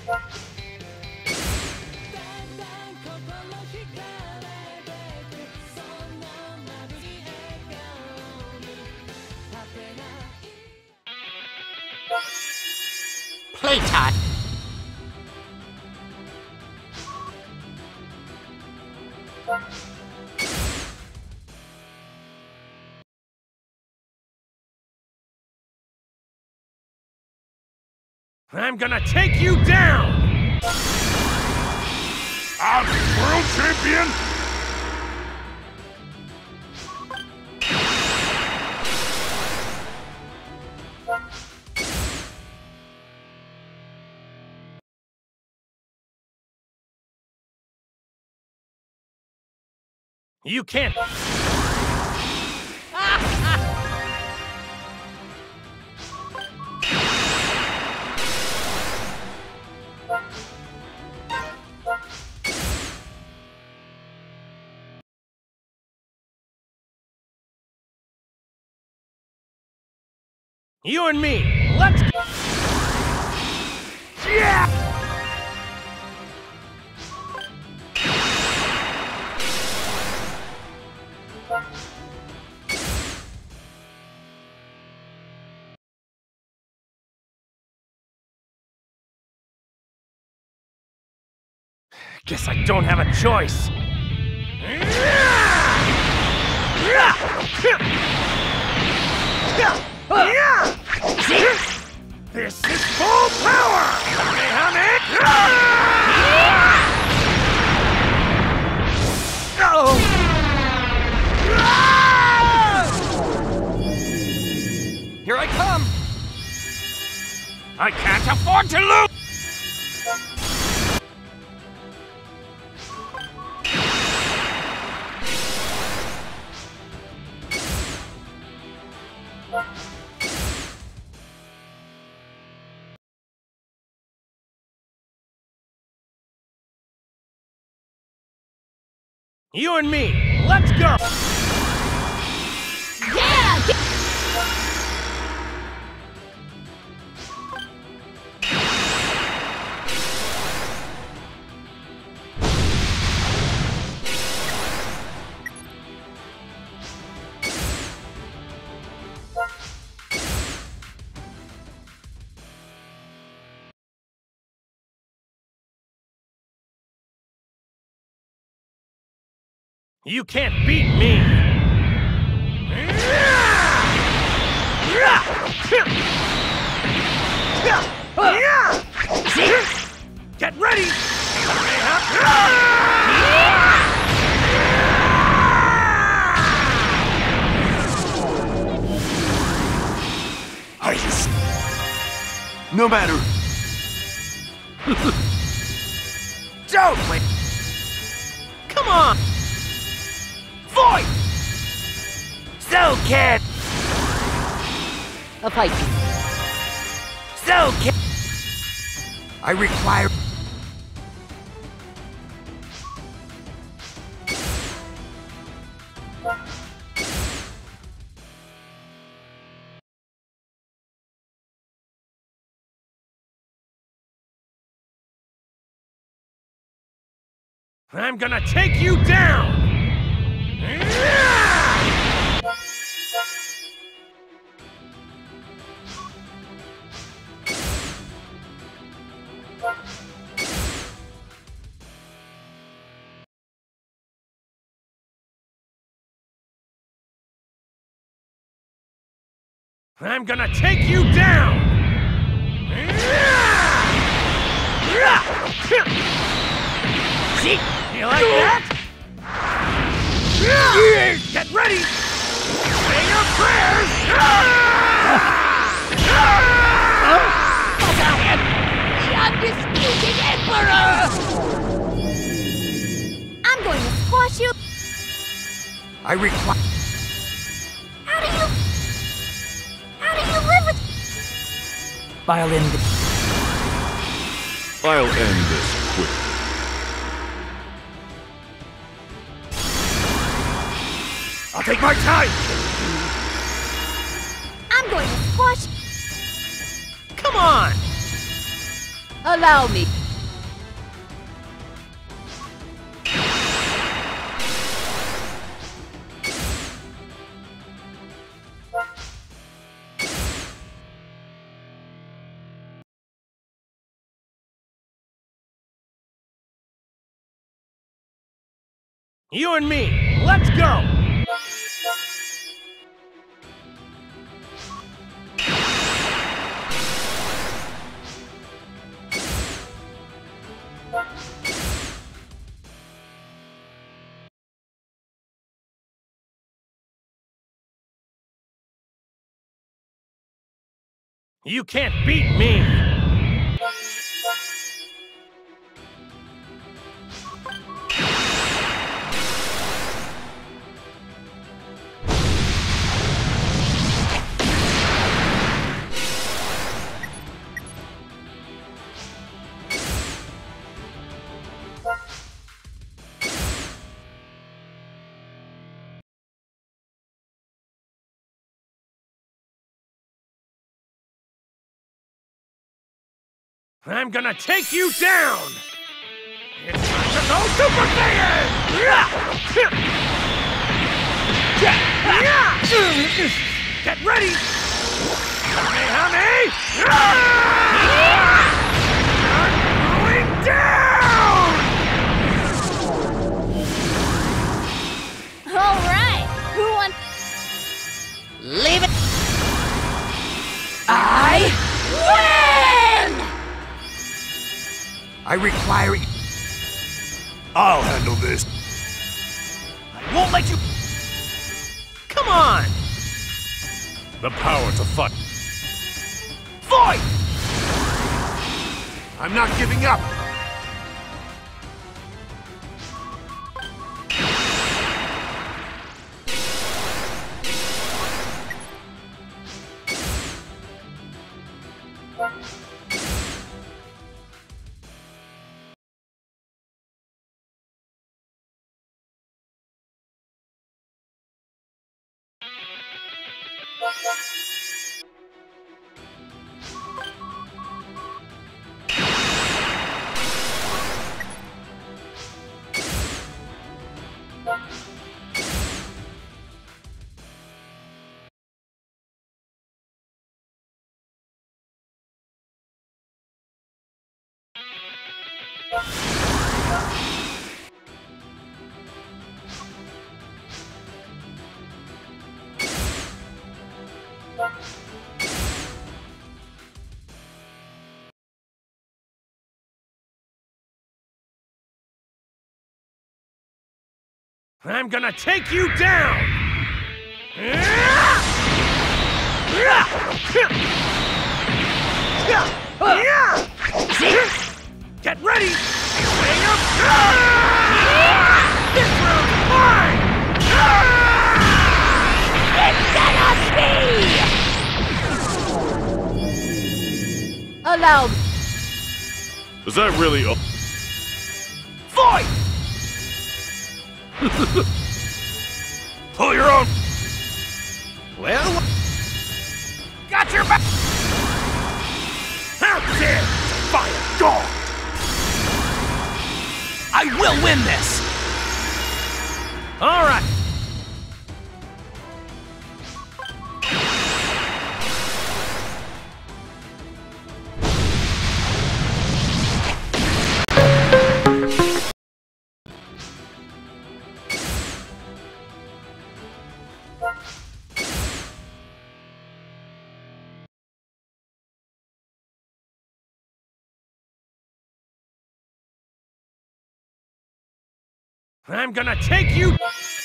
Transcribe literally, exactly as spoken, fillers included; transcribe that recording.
Playtime. I'm gonna take you down! I'm world champion! You can't... You and me, let's go! Yeah! Guess I don't have a choice. This is full power! Oh! Here I come! I can't afford to lose! You and me, let's go! Yeah! You can't beat me! Get ready! Ice! No matter! Don't wait! Come on! Void! So can A fight. So can I require I'm gonna take you down! I'm gonna take you down! See? You like that? Get ready! Say your prayers! The undisputed Emperor! I'm going to squash you! I require... How do you... How do you live with... I'll end it. I'll end this quick. I'll take my time! I'm going to squash... Come on! Allow me. You and me, let's go! You can't beat me! I'm gonna take you down! It's time to go Super Saiyan! Get ready! Kamehameha! I'm going down! All right. Who wants? Leave it! I win! I require it. I'll handle this. I won't let you... Come on! The power to fight. Fight! I'm not giving up. I'm gonna take you down! Get ready! This round's mine! It's gonna be! Allow me. Is that really a... Fight! Pull your own... Well... Got your back! How dare defy a dog! I will win this! All right. I'm gonna take you...